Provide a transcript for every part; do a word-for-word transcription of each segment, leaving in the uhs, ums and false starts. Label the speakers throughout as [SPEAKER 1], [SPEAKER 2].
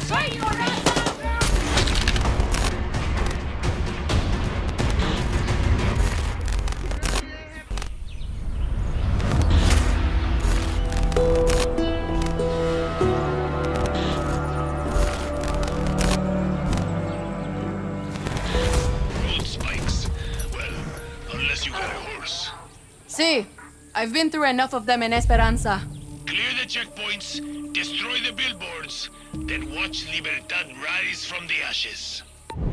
[SPEAKER 1] See, I've been through enough of them in Esperanza.
[SPEAKER 2] Clear the checkpoints, destroy the billboards, then watch Libertad rise from the ashes.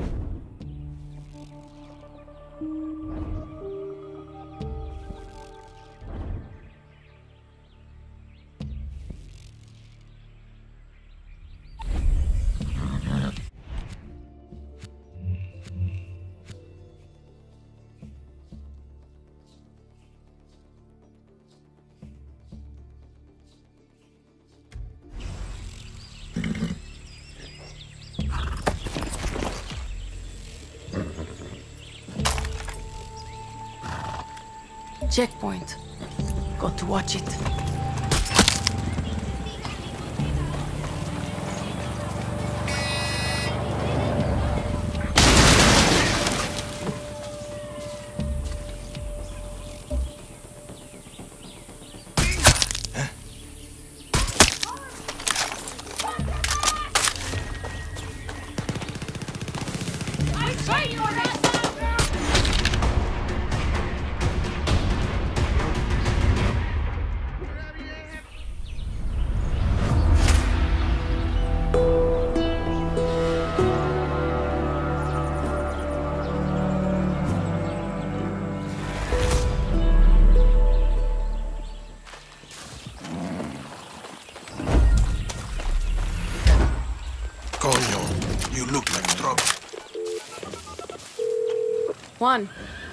[SPEAKER 1] Checkpoint. Got to watch it.
[SPEAKER 3] You look like trouble.
[SPEAKER 1] Juan,